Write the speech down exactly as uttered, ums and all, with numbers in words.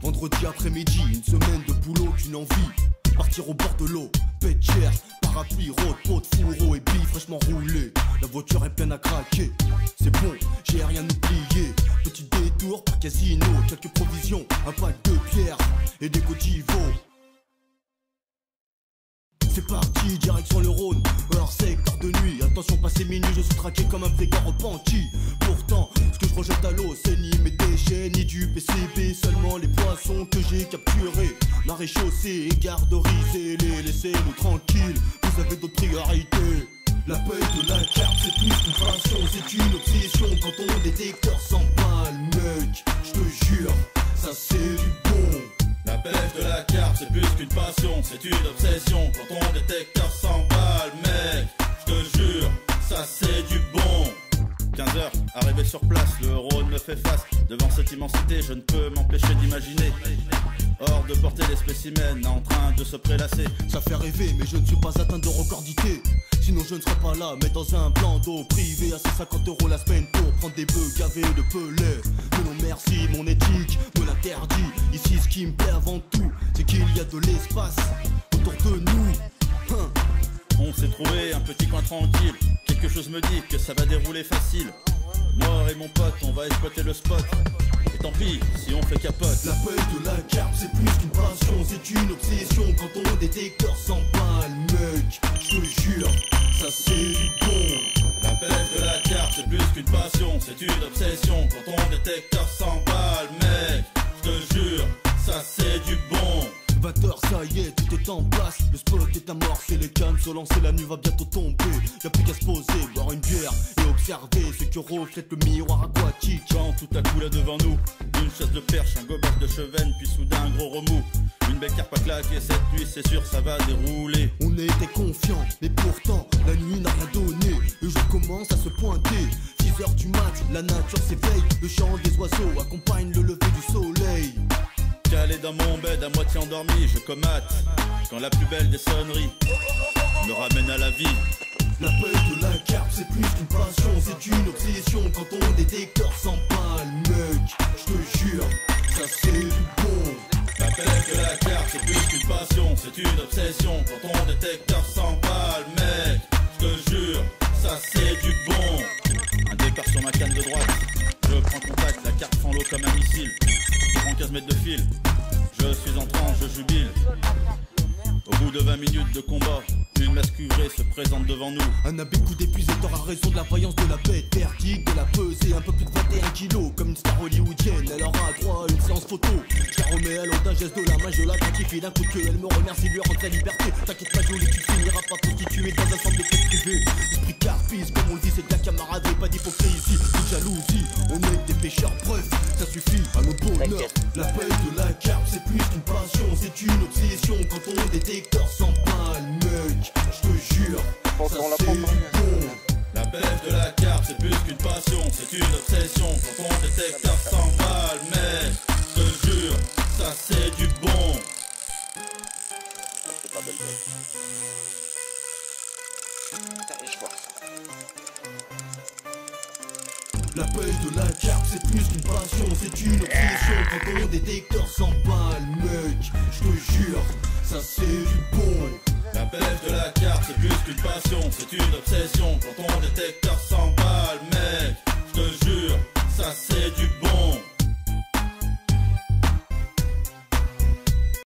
Vendredi après-midi, une semaine de boulot qu'une envie. Partir au bord de l'eau, pète cher, parapluie, road, pot de fourreau et billes fraîchement roulées. La voiture est pleine à craquer. C'est bon, j'ai rien oublié. Petit détour par casino, quelques provisions, un pack de pierres et des cotivaux. C'est parti, direction le Rhône, hors secteur de nuit. Attention, passé minuit, je suis traqué comme un végan repenti. Pourtant, ce que je rejette à l'eau, c'est ni mes déchets, ni du P C B. Seulement les poissons que j'ai capturés. Marée chaussée et garderie, les laissez-nous tranquilles. Vous avez d'autres priorités. La paye de la carte, c'est plus qu'une passion, c'est une obsession. Quand ton détecteur s'emballe, mec, je te jure, ça c'est du bon. La pêche de la carte, c'est plus qu'une passion, c'est une obsession. Quand ton détecteur s'emballe, mec, je te jure, ça c'est du bon. quinze heures, arrivé sur place, le Rhône me fait face. Devant cette immensité, je ne peux m'empêcher d'imaginer. Hors de porter les spécimens, en train de se prélasser. Ça fait rêver, mais je ne suis pas atteint de recordité. Sinon je ne serais pas là, mais dans un plan d'eau privé à cent cinquante euros la semaine pour prendre des bœufs gavés de pelets. Mais non merci, mon éthique me l'interdit. Ici ce qui me plaît avant tout, c'est qu'il y a de l'espace autour de nous. Hein. On s'est trouvé un petit coin tranquille. Quelque chose me dit que ça va dérouler facile. Moi et mon pote, on va exploiter le spot. Et tant pis si on fait capote. La paye de la carte, c'est plus qu'une passion, c'est une obsession. Quand ton détecteur s'emballe, mec, je te jure, ça c'est du bon. La pêche de la carte, c'est plus qu'une passion, c'est une obsession. Quand ton détecteur s'emballe, mec, je te jure, ça c'est du bon. vingt heures, ça y est, tout est en place. Le spot est amorcé, les cannes sont lancées, la nuit va bientôt tomber. Y'a plus qu'à se poser, boire une bière et observer ce que reflète le miroir aquatique. Quand tout à coup là devant nous, une chasse de perche, un gobage de chevenne, puis soudain un gros remous. Une belle carpe à claquer, cette nuit c'est sûr ça va dérouler. On était confiants, mais pourtant la nuit n'a rien donné. Le jour commence à se pointer, six heures du mat, la nature s'éveille. Le chant des oiseaux accompagne le lever du soleil. Calé dans mon bed à moitié endormi, je comate quand la plus belle des sonneries me ramène à la vie. La paye de la carte, c'est plus qu'une passion, c'est une obsession. Quand ton détecteur s'emballe, mec, je te jure, ça c'est du bon. La pêche de la carte, c'est plus qu'une passion, c'est une obsession. Quand ton détecteur s'emballe, mec, je te jure, ça c'est du bon. Un départ sur ma canne de droite, je prends contact, la carte fend l'eau comme un missile. Je prends quinze mètres de fil, je suis en transe, je jubile. Au bout de vingt minutes de combat, une masse cuivrée se présente devant nous. Un abécou d'épuisé à raison de la vaillance de la bête. Verdict de la pesée, un peu plus de vingt et un kilos. Comme une star hollywoodienne, elle aura droit à une séance photo. Je la remets à l'autre d'un geste de la main, je la gratifie d'un coup de queue. Elle me remercie, lui rendre sa liberté. T'inquiète pas jolie, tu finiras pas prostituée dans un centre de fête privé. Esprit carpiste, comme on le dit, c'est de la camaraderie, pas d'hypocrisie, de jalousie. On est des pêcheurs, bref, ça suffit à nos bonheurs. La paye de la carte, c'est plus qu'une passion, c'est une obsession. Quand on détecteur s'emballe, mec, je te jure, ça c'est du bon. La pêche de la carte, c'est plus qu'une passion, c'est une obsession. Quand ton détecteur s'emballe, mec, je te jure, ça c'est du bon. C'est pas belle bête. Putain, je vois ça. La pêche de la carte, c'est plus qu'une passion, c'est une obsession. Quand ton détecteur s'emballe, mec, je te jure, ça c'est du bon. La pêche de la carte, c'est plus qu'une passion, c'est une obsession. Quand ton détecteur s'emballe, mec, je te jure,